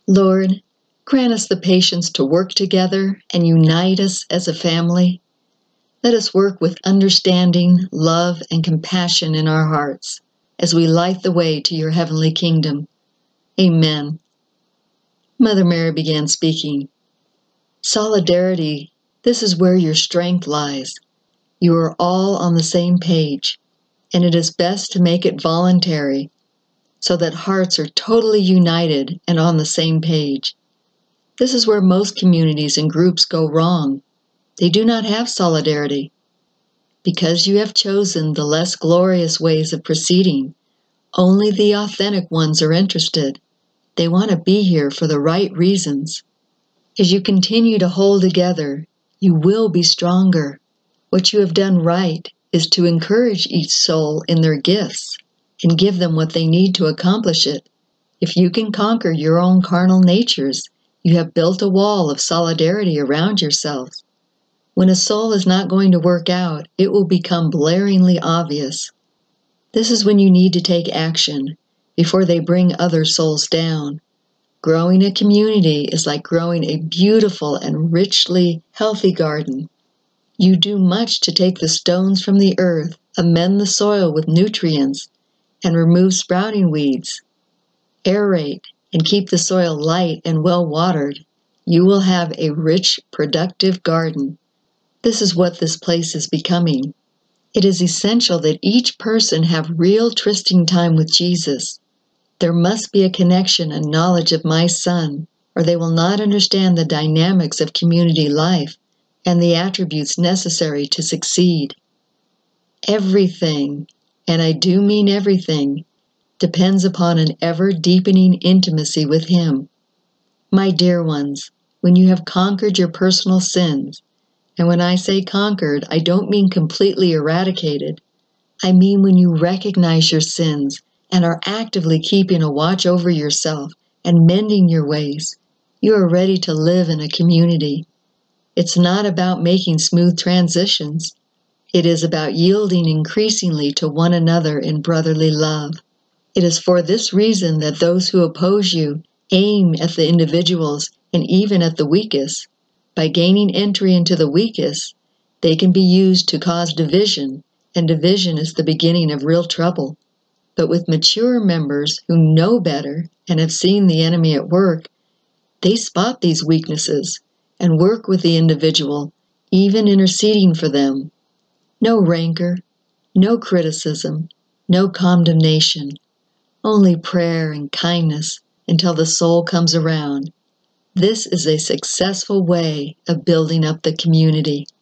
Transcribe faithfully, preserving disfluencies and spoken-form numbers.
Lord, grant us the patience to work together and unite us as a family. Let us work with understanding, love, and compassion in our hearts as we light the way to your heavenly kingdom. Amen. Mother Mary began speaking. Solidarity, this is where your strength lies. You are all on the same page, and it is best to make it voluntary so that hearts are totally united and on the same page. This is where most communities and groups go wrong. They do not have solidarity. Because you have chosen the less glorious ways of proceeding, only the authentic ones are interested. They want to be here for the right reasons. As you continue to hold together, you will be stronger. What you have done right is to encourage each soul in their gifts and give them what they need to accomplish it. If you can conquer your own carnal natures, you have built a wall of solidarity around yourselves. When a soul is not going to work out, it will become blaringly obvious. This is when you need to take action before they bring other souls down. Growing a community is like growing a beautiful and richly healthy garden. You do much to take the stones from the earth, amend the soil with nutrients, and remove sprouting weeds. Aerate and keep the soil light and well watered. You will have a rich, productive garden. This is what this place is becoming. It is essential that each person have real trysting time with Jesus. There must be a connection and knowledge of my Son, or they will not understand the dynamics of community life and the attributes necessary to succeed. Everything, and I do mean everything, depends upon an ever-deepening intimacy with Him. My dear ones, when you have conquered your personal sins, and when I say conquered, I don't mean completely eradicated. I mean when you recognize your sins and are actively keeping a watch over yourself and mending your ways, you are ready to live in a community. It's not about making smooth transitions. It is about yielding increasingly to one another in brotherly love. It is for this reason that those who oppose you aim at the individuals and even at the weakest. By gaining entry into the weakest, they can be used to cause division, and division is the beginning of real trouble. But with mature members who know better and have seen the enemy at work, they spot these weaknesses and work with the individual, even interceding for them. No rancor, no criticism, no condemnation, only prayer and kindness until the soul comes around. This is a successful way of building up the community.